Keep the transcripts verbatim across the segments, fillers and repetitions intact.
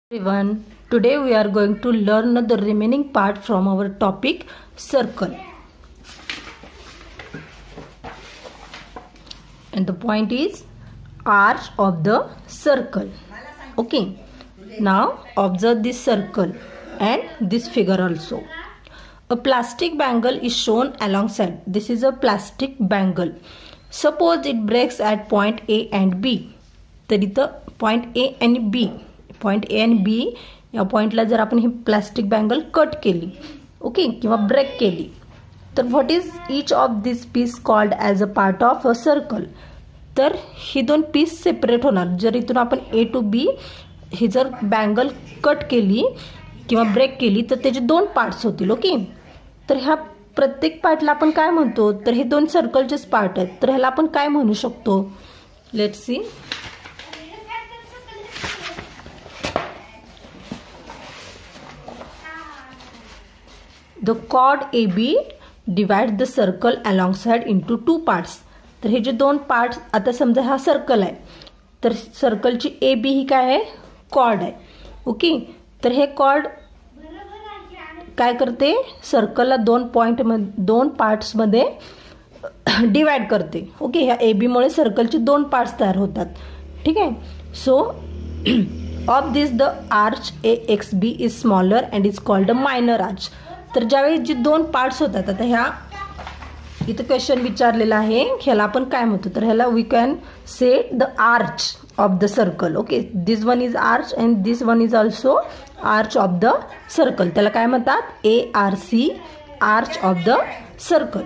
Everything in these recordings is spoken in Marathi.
Everyone, today we are going to learn the remaining part from our topic circle. And the point is arch of the circle. Okay, now observe this circle and this figure also. A plastic bangle is shown alongside. This is a plastic bangle. Suppose it breaks at point A and B. तर इथं point A and B. Point A आणि बी या पॉइंटला जर आपण ही प्लास्टिक बँगल कट केली ओके किंवा ब्रेक केली तर what is each of this piece called as a part of a circle. तर ही दोन पीस सेपरेट होणार. जर इथून आपण ए टू बी ही जर बँगल कट केली किंवा ब्रेक केली तर त्याचे दोन पार्ट्स होतील. ओके, तर ह्या प्रत्येक पार्टला आपण काय म्हणतो, तर हे दोन सर्कलचेच पार्ट आहेत. तर ह्याला आपण काय म्हणू शकतो, let's see. The chord A B divides the circle alongside into two parts. तर हे जे दोन पार्ट्स, आता समजा हा सर्कल आहे तर सर्कलची ए बी ही काय आहे, कॉर्ड आहे. ओके, तर हे कॉर्ड काय करते, सर्कलला दोन पॉइंट दोन पार्ट्समध्ये डिवाइड करते. ओके, ह्या ए बी मुळे सर्कलचे दोन पार्ट्स तयार होतात. ठीक आहे. So of this the arch A X B is smaller and is called a minor arch. तर ज्यावेळी जे दोन पार्ट्स होतात, आता ह्या इथं क्वेश्चन विचारलेला आहे, ह्याला आपण काय म्हणतो, तर ह्याला we can say the arch of the circle. Okay, this one is arch and this one is also arch of the circle. त्याला काय म्हणतात, A R C, arch of the circle.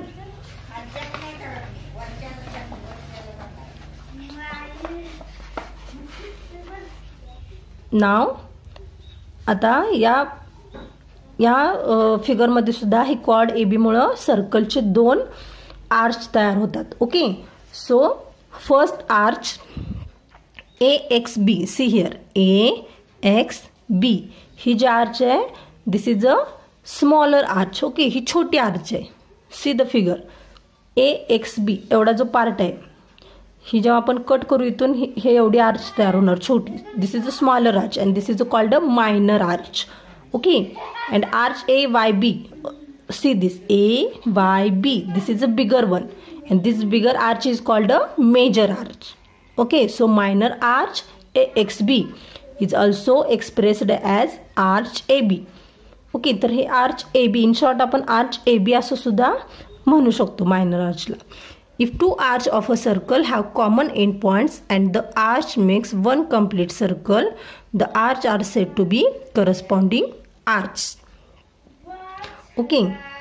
Now आता या या फिगरमध्ये सुद्धा ही कॉर्ड ए बी मुळे सर्कलचे दोन आर्च तयार होतात. Okay, so first arch A X B, see here A X B, ही जी आर्च आहे this is a smaller arch. Okay, ही छोटी आर्च आहे. See the figure A X B एवढा जो पार्ट आहे ही जेव्हा आपण कट करू इथून हे एवढी आर्च तयार होणार छोटी. This is a smaller arch and this is a called a minor arch. Okay, and arch A Y B, see this A Y B, this is a bigger one and this bigger arch is called a major arch. Okay, so minor arch A X B is also expressed as arch A B. Okay, तर हे arch A B in short आपण arch A B असं सुद्धा म्हणू शकतो minor arch ला. If two arch of a circle have common endpoints and the arch makes one complete circle, the arch are said to be corresponding arcs. Okay,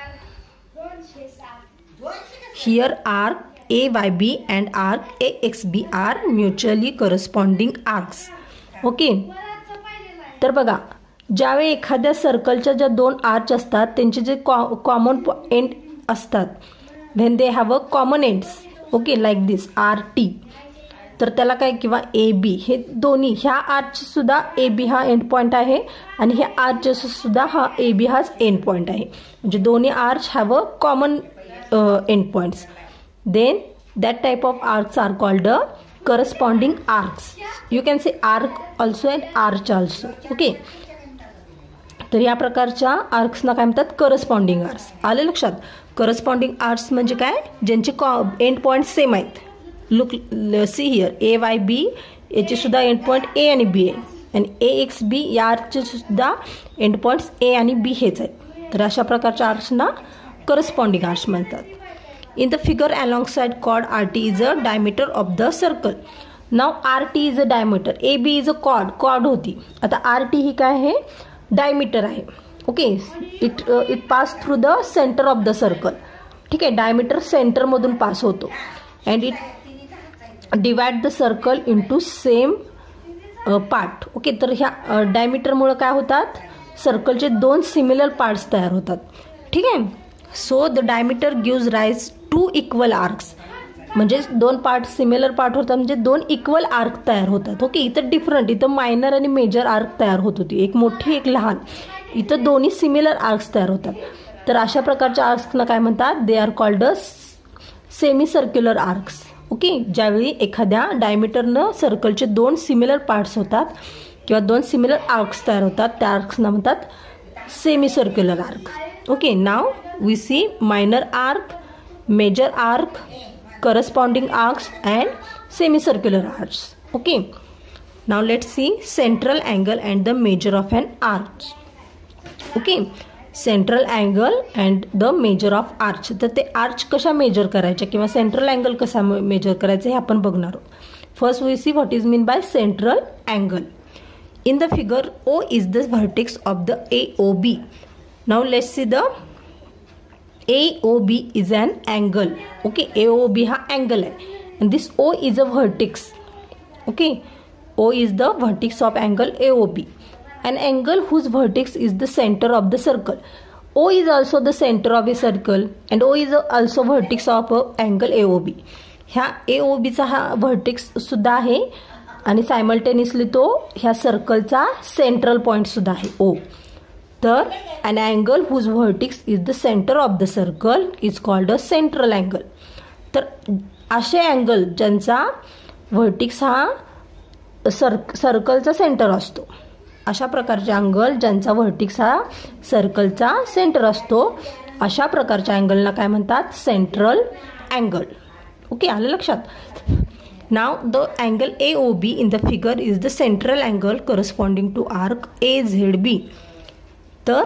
here arc A Y B and arc A X B are mutually corresponding arcs. Okay, तर बघा ज्यावेळी एखाद्या सर्कलच्या ज्या दोन आर्च असतात त्यांचे जे कॉमन एंड असतात, when they have a common ends, okay, like this R T, तर त्याला काय, किंवा ए बी, हे दोन्ही ह्या आर्च सुद्धा ए बी हा एंड पॉइंट आहे आणि ह्या आर्च सुद्धा हा ए बी हाच एंड पॉइंट आहे. म्हणजे दोन्ही arch have a common end points. Then that type of arcs are called a corresponding arcs. You can say arc also and arch also. Okay, तर या प्रकारच्या आर्क्सना काय म्हणतात, करस्पॉन्डिंग आर्क्स. आले लक्षात. करस्पॉन्डिंग आर्क्स म्हणजे काय, ज्यांचे एंड पॉइंट सेम आहेत. Look see here A Y B, याचे सुद्धा एंड पॉइंट ए आणि बी आहे आणि ए एक्स बी या आर्चचे सुद्धा एंड पॉइंट्स ए आणि बी हेच आहेत. तर अशा प्रकारच्या आर्चना करस्पॉन्डिंग आर्च म्हणतात. In the figure along side chord R T is a diameter of the circle. Now R T is a diameter, A B is a chord, chord होती. आता आर टी ही काय आहे, डायमीटर आहे. Okay, it it pass through the centre of the circle. ठीक आहे, डायमीटर सेंटरमधून पास होतो and it divide the circle into same part. Okay, तर ह्या डायमीटरमुळे काय होतात, सर्कलचे दोन सिमिलर पार्ट्स तयार होतात. ठीक आहे. So the diameter gives rise to equal arcs. म्हणजे दोन पार्ट सिमिलर पार्ट होतात म्हणजे दोन इक्वल आर्क तयार होतात. ओके, इथं डिफरंट, इथं मायनर आणि मेजर आर्क तयार होत होती, एक मोठी एक लहान. इथं दोन्ही सिमिलर आर्क्स तयार होतात. तर अशा प्रकारच्या आर्क्सना काय म्हणतात, they are called a semi circular arcs. Okay, ज्यावेळी एखाद्या डायमीटरनं सर्कलचे दोन सिमिलर पार्ट्स होतात किंवा दोन सिमिलर आर्क्स तयार होतात, त्या आर्क्सना म्हणतात semi circular arc. Okay, now we see minor arc, major arc, corresponding arcs and semi circular arcs. Okay, now let's see central angle and the measure of an arch. Okay, central angle and the measure of arch. तर ते आर्च कशा मेजर करायच्या किंवा सेंट्रल अँगल कसा मेजर करायचं हे आपण बघणार आहोत. First we see what is mean by central angle. In the figure O is the vertex of the A O B. Now let's see the A O B is an angle. Okay, A O B हा angle आहे and this O is a vertex. Okay, O is the vertex of angle A O B. An angle whose vertex is the center of the circle. O is also the center of a circle and O is also vertex of a angle A O B. ह्या A O B चा हा vertex सुद्धा आहे आणि सायमल्टेनियसली तो ह्या सर्कलचा सेंट्रल पॉइंट सुद्धा आहे O. तर an angle whose vertex is the centre of the circle is called a central angle. तर असे अँगल ज्यांचा व्हर्टिक्स हा सर सर्कलचा सेंटर असतो, अशा प्रकारचे अँगल ज्यांचा व्हर्टिक्स हा सर्कलचा सेंटर असतो, अशा प्रकारच्या अँगलला काय म्हणतात? Central angle. ओके, आलं लक्षात. Now the angle A O B in the figure is the central angle corresponding to arc A Z B. तर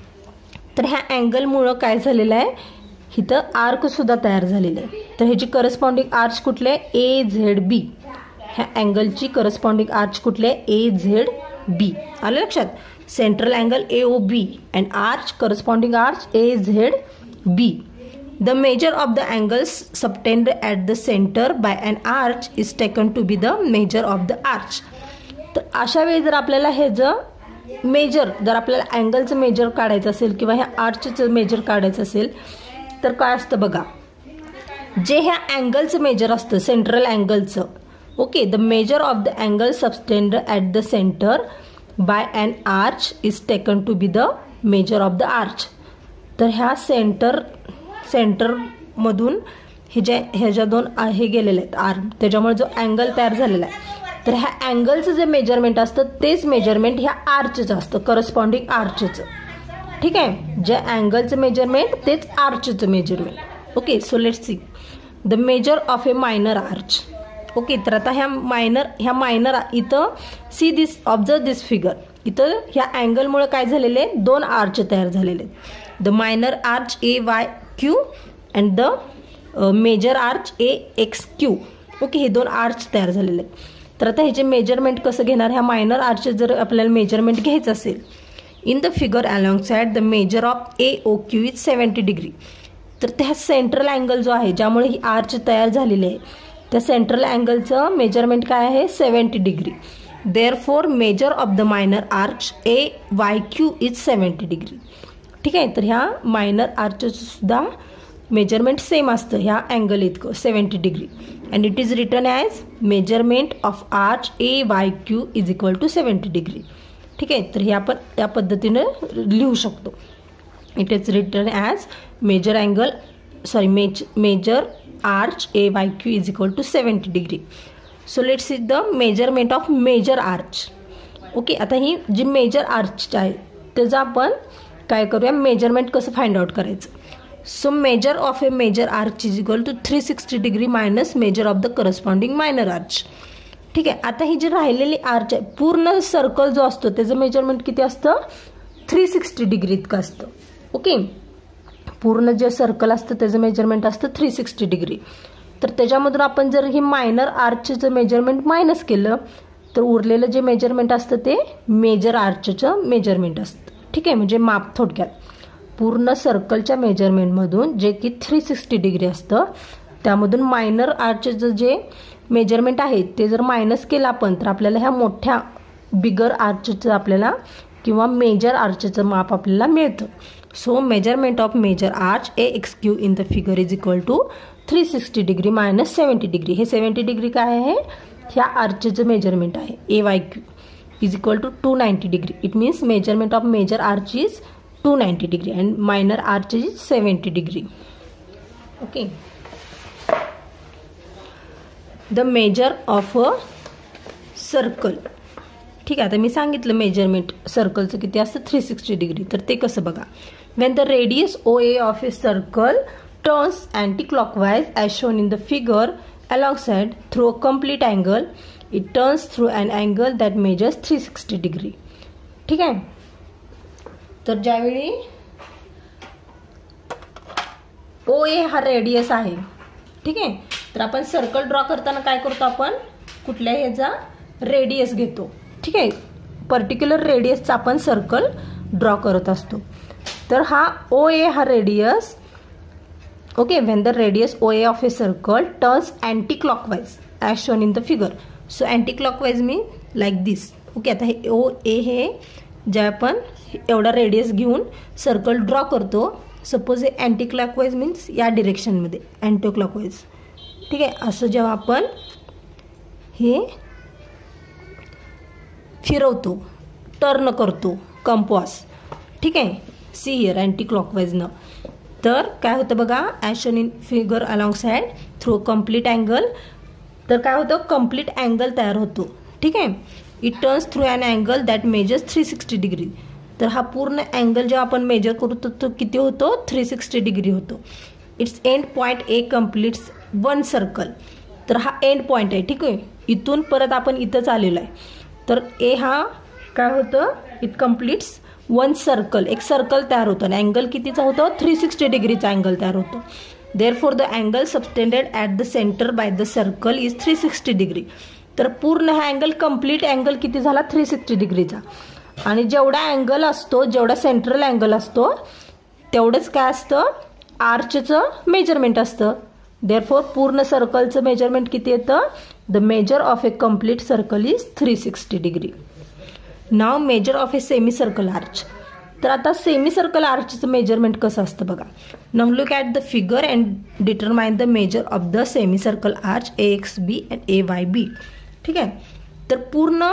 तर ह्या अँगलमुळं काय झालेलं आहे, इथं आर्क सुद्धा तयार झालेलं आहे. तर ह्याची करस्पॉन्डिंग आर्च कुठले आहे? A Z B. ह्या अँगलची करस्पॉन्डिंग आर्च कुठले आहे? A Z B. आलं लक्षात. Central angle A O B and arch corresponding arch A Z B. The measure of the angles subtended at the center by an arch is taken to be the measure of the arch. तर अशा वेळी जर आपल्याला हे जर मेजर जर आपल्याला अँगलचं मेजर काढायचं असेल किंवा ह्या आर्चचं मेजर काढायचं असेल तर काय असतं बघा, जे ह्या अँगलचं मेजर असतं सेंट्रल अँगलचं. Okay, the measure of the angle subtended at the centre by an arch is taken to be the measure of the arch. तर ह्या सेंटर सेंटरमधून हे जे ह्याच्या दोन हे गेलेले आहेत आर्म, त्याच्यामुळे जो अँगल तयार झालेला आहे, तर ह्या अँगलचं जे मेजरमेंट असतं तेच मेजरमेंट ह्या आर्चचं असतं, करस्पॉन्डिंग आर्चचं. ठीक आहे, जे अँगलचं मेजरमेंट तेच आर्चचं measurement. Okay, so let's see the measure of a minor arch. Okay, तर आता ह्या मायनर ह्या मायनर इथं see this observe this figure. इथं ह्या अँगलमुळे काय झालेले दोन आर्च तयार झालेले आहेत. The minor arch A Y Q and the major arch A X Q. Okay, हे दोन आर्च तयार झालेले आहेत. तर आता ह्याचे मेजरमेंट कसं घेणार? ह्या मायनर आर्चचे जर आपल्याला मेजरमेंट घ्यायचं असेल, in the figure along side the measure of A O Q is seventy degree. तर त्या सेंट्रल अँगल जो आहे ज्यामुळे ही आर्च तयार झालेली आहे, त्या सेंट्रल अँगलचं मेजरमेंट काय आहे? Seventy degree. Therefore measure of the minor arch A Y Q is seventy degree. ठीक आहे, तर ह्या मायनर आर्चचं सुद्धा मेजरमेंट सेम असतं ह्या अँगल इतकं seventy degree. And it is written as measurement of arch A Y Q is equal to seventy degree. ठीक आहे, तर हे आपण या पद्धतीने लिहू शकतो. It is written as measure angle sorry measure measure arch A Y Q is equal to seventy degree. So let's see the measurement of major arch. Okay, आता ही जी मेजर आर्च आहे त्याचं आपण काय करूया, मेजरमेंट कसं फाइंड आउट करायचं. So measure of a major arch is equal to three sixty degree minus measure of the corresponding minor arch. ठीक आहे, आता ही जी राहिलेली आर्च आहे पूर्ण सर्कल जो असतो त्याचं मेजरमेंट किती असतं? थ्री सिक्स्टी डिग्री इतकं असतं. ओके, पूर्ण जे सर्कल असतं त्याचं मेजरमेंट असतं थ्री सिक्स्टी डिग्री. तर त्याच्यामधून आपण जर ही मायनर आर्चचं मेजरमेंट मायनस केलं तर उरलेलं जे मेजरमेंट असतं ते मेजर आर्चचं मेजरमेंट असतं. ठीक आहे, म्हणजे माप थोडक्यात पूर्ण सर्कलच्या मेजरमेंटमधून जे की थ्री सिक्स्टी डिग्री असतं त्यामधून मायनर आर्चचं जे मेजरमेंट आहे ते जर मायनस केलं आपण तर आपल्याला ह्या मोठ्या बिगर आर्चचं आपल्याला किंवा मेजर आर्चचं माप आपल्याला मिळतं. So measurement of major arch A X Q in the figure is equal to three sixty degree minus seventy degree. हे सेवन्टी डिग्री काय आहे? ह्या आर्चचं मेजरमेंट आहे A Y Q is equal to two ninety degree. It means measurement of major arch is two ninety degree and minor arch is seventy degree. Okay. The measure of a circle. ठीक आहे. आता मी सांगितलं मेजरमेंट सर्कलचं किती असतं थ्री सिक्स्टी डिग्री. तर ते कसं बघा. When the radius O A of a circle turns anticlockwise as shown in the figure alongside through a complete angle, it turns through an angle that measures three sixty degree. ठीक आहे. तर ज्यावेळी ओ ए हा रेडियस आहे, ठीक आहे, तर आपण सर्कल ड्रॉ करताना काय करतो, आपण कुठल्या ह्याचा रेडियस घेतो. ठीक आहे. पर्टिक्युलर रेडियसचा आपण सर्कल ड्रॉ करत असतो. तर हा ओ ए हा radius, okay, when the radius O A of a circle turns anti-clockwise as shown in the figure. So anti-clockwise means like this. okay, आता हे O A हे जे आपण एवढा रेडियस घेऊन सर्कल ड्रॉ करतो, सपोज हे अँटी क्लॉकवाइज मीन्स या डिरेक्शनमध्ये अँटी क्लॉकवाइज. ठीक आहे. असं जेव्हा आपण हे फिरवतो, टर्न करतो कंपास, ठीक आहे, सी हिअर अँटी क्लॉकवाइजनं, तर काय होतं बघा, as shown in figure along side through complete angle. तर काय होतं, कम्प्लीट अँगल तयार होतो. ठीक आहे. It turns through an angle that measures three sixty degree. तर हा पूर्ण अँगल जेव्हा आपण मेजर करतो तो किती होतो, थ्री सिक्स्टी डिग्री होतो. Its end point A completes one circle. तर हा एंड पॉईंट आहे. ठीक आहे. इथून परत आपण इथंच आलेलो आहे. तर ए हा काय होतं, इट कम्प्लीट्स वन सर्कल, एक सर्कल तयार होतं आणि अँगल कितीचा होतो, थ्री सिक्स्टी डिग्रीचा अँगल तयार होतो. Therefore the angle subtended at the centre by the circle is three sixty degree. तर पूर्ण हा अँगल कम्प्लीट अँगल किती झाला, थ्री सिक्स्टी डिग्रीचा. आणि जेवढा अँगल असतो, जेवढा सेंट्रल अँगल असतो, तेवढंच काय असतं, आर्चचं मेजरमेंट असतं. देअर फॉर पूर्ण सर्कलचं मेजरमेंट किती येतं, the measure of a complete circle is three sixty degree. Now measure of a semicircle arch. तर आता सेमी सर्कल आर्चचं मेजरमेंट कसं असतं बघा. Now look at the figure and determine the measure of the semicircle arch A X B and A Y B. ठीक आहे. तर पूर्ण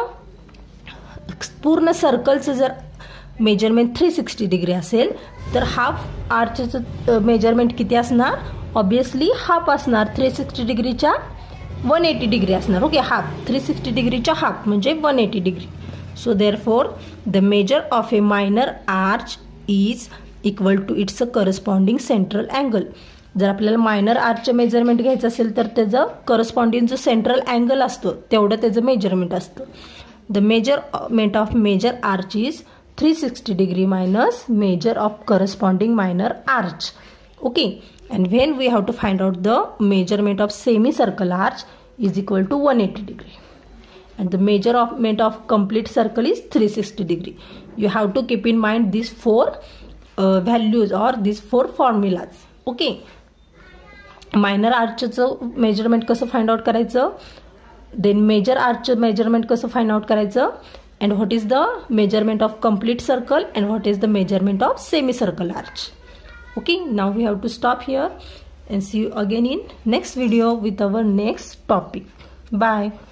पूर्ण सर्कलचं जर मेजरमेंट थ्री सिक्स्टी डिग्री असेल, तर हाफ आर्चचं मेजरमेंट किती असणार, ऑब्वियसली हाफ असणार. थ्री सिक्स्टी डिग्रीच्या वन एटी डिग्री असणार. ओके, हाफ थ्री सिक्स्टी डिग्रीच्या हाफ म्हणजे one eighty degree. So therefore the measure of a minor arch is equal to its corresponding central angle. जर आपल्याला मायनर आर्चचं मेजरमेंट घ्यायचं असेल तर त्याचं करस्पॉन्डिंग जो सेंट्रल अँगल असतो तेवढं त्याचं मेजरमेंट असतं. The measurement of major arch is three sixty degree minus measure of corresponding minor arch. Okay. And when we have to find out the measurement of semicircle arch is equal to one eighty degree. And the measurement of complete circle is three sixty degree. You have to keep in mind these four uh, values or these four formulas. Okay. Minor archचं measurement कसं find out करायचं, then major arch measurement कसं find out करायचं, and what is the measurement of complete circle and what is the measurement of semicircle arch. Okay. Now we have to stop here and see you again in next video with our next topic. Bye.